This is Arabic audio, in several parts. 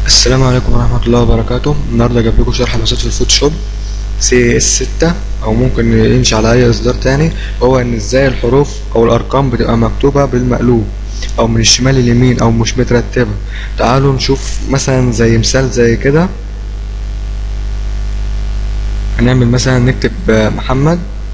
السلام عليكم ورحمة الله وبركاته. النهاردة جايب لكم شرح بسيط في الفوتوشوب CS6 أو ممكن يمشي على أي إصدار تاني. هو إن إزاي الحروف أو الأرقام بتبقى مكتوبة بالمقلوب أو من الشمال لليمين أو مش مترتبة. تعالوا نشوف مثلا زي مثال زي كده. هنعمل مثلا نكتب محمد،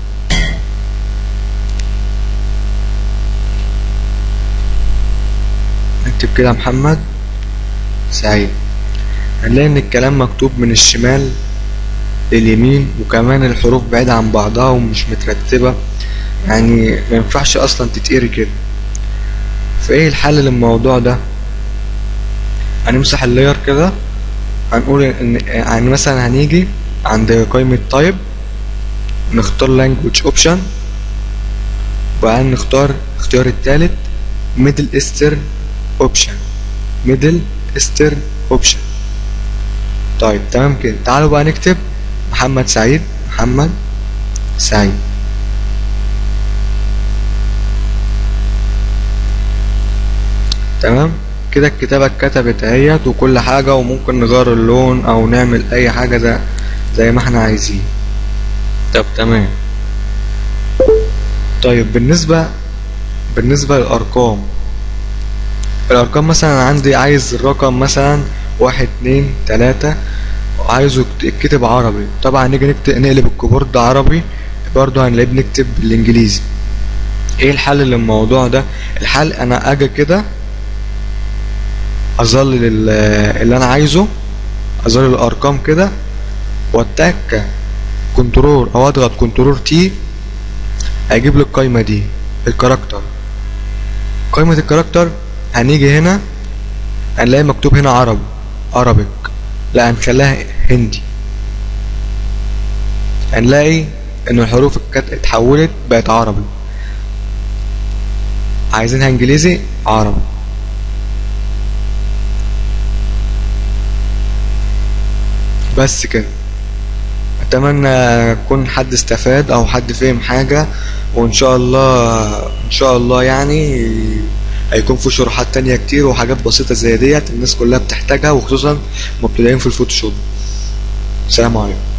نكتب كده محمد سعيد. هنلاقي ان الكلام مكتوب من الشمال لليمين، وكمان الحروف بعيدة عن بعضها ومش مترتبة، يعني مينفعش اصلا تتقري كده. فايه الحل للموضوع ده؟ هنمسح اللاير كده، هنقول ان يعني مثلا هنيجي عند قائمة تايب نختار language option، وبعدين نختار اختيار التالت middle eastern option. middle eastern option. طيب تمام كده. تعالوا بقى نكتب محمد سعيد. محمد سعيد. تمام كده الكتابة اتكتبت اهيت وكل حاجة، وممكن نغير اللون او نعمل اي حاجة زي ما احنا عايزين. طب تمام. طيب بالنسبة للأرقام، الأرقام مثلا عندي عايز الرقم مثلا 1 2 3 وعايزه يتكتب عربي. طبعا نيجي نقلب الكيبورد عربي، برضه هنلاقيه بنكتب بالانجليزي. ايه الحل للموضوع ده؟ الحل انا اجي كده اظلل اللي انا عايزه، اظلل الارقام كده واتك كنترول او اضغط كنترول تي، هيجيب لي القايمه دي الكاركتر. قائمه الكاركتر هنيجي هنا هنلاقي مكتوب هنا عربيك، لا هنخليها هندي. هنلاقي ان الحروف اتحولت بقت عربي. عايزينها انجليزي عربي. بس كده. اتمنى يكون حد استفاد او حد فهم حاجة، وان شاء الله يعني هيكون في شروحات تانية كتير وحاجات بسيطة زي ديت الناس كلها بتحتاجها، وخصوصا مبتدئين في الفوتوشوب. السلام عليكم.